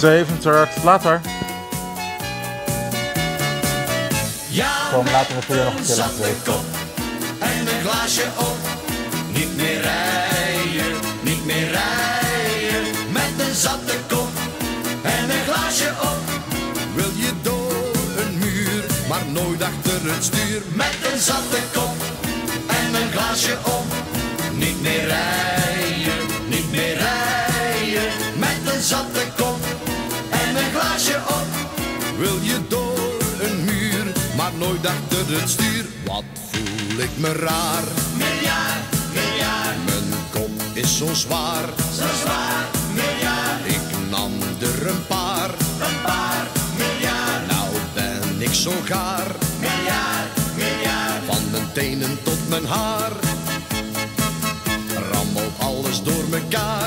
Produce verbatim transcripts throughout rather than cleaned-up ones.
zevenentachtig, later. Ja, Kom, laten we voor jou nog een keer langs zat de kop en een glaasje op. Niet meer rijden, niet meer rijden. Met een zatte kop en een glaasje op. Wil je door een muur, maar nooit achter het stuur. Met een zatte kop en een glaasje op. Niet meer rijden, niet meer rijden. Met een zatte kop en een glaasje op. Wil je door een muur, maar nooit achter het stuur. Wat voel ik me raar. Miljard, miljard. Mijn kop is zo zwaar. Zo zwaar, miljard. Ik nam er een paar. Een paar, miljard. Nou ben ik zo gaar. Miljard, miljard. Van mijn tenen tot mijn haar. Rammelt alles door mekaar.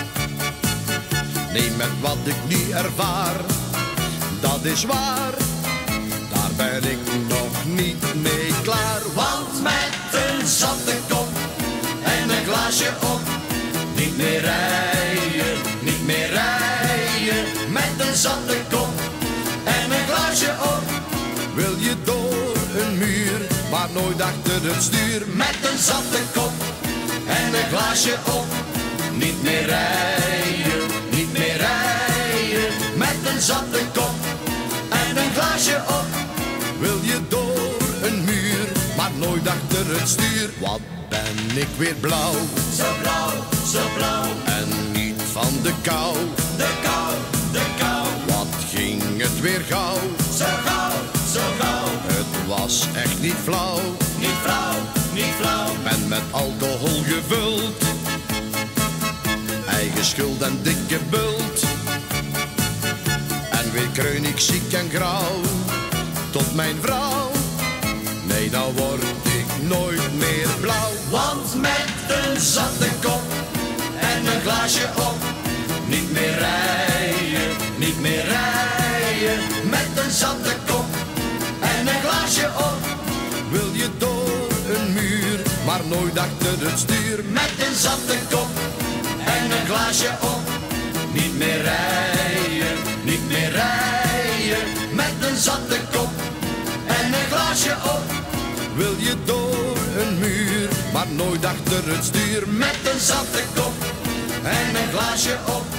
Nee, met wat ik nu ervaar, dat is waar. Daar ben ik nog niet mee klaar. Want met een zatte kop en een glaasje op. Niet meer rijden, niet meer rijden. Met een zatte kop en een glaasje op. Wil je door een muur, maar nooit achter het stuur. Met een zatte kop en een glaasje op. Niet meer rijden, niet meer rijden. Met een zatte kop en een glaasje op. Wil je door een muur, maar nooit achter het stuur. Wat ben ik weer blauw. Zo blauw, zo blauw. En niet van de kou. De kou, de kou. Wat ging het weer gauw. Zo gauw, zo gauw. Het was echt niet flauw. Niet flauw, niet flauw. Ben met alcohol gevuld. Eigen schuld en dikke bult. En weer kreun ik ziek en grauw. Tot mijn vrouw. Nee, nou word ik nooit meer blauw. Want met een zatte kop en een glaasje op. Niet meer rijden, niet meer rijden. Met een zatte kop en een glaasje op. Wil je door een muur, maar nooit achter het stuur. Met een zatte kop en een glaasje op. Niet meer rijden, niet meer rijden. Met een zatte kop en een glaasje op. Wil je door een muur, maar nooit achter het stuur. Met een zatte kop en een glaasje op.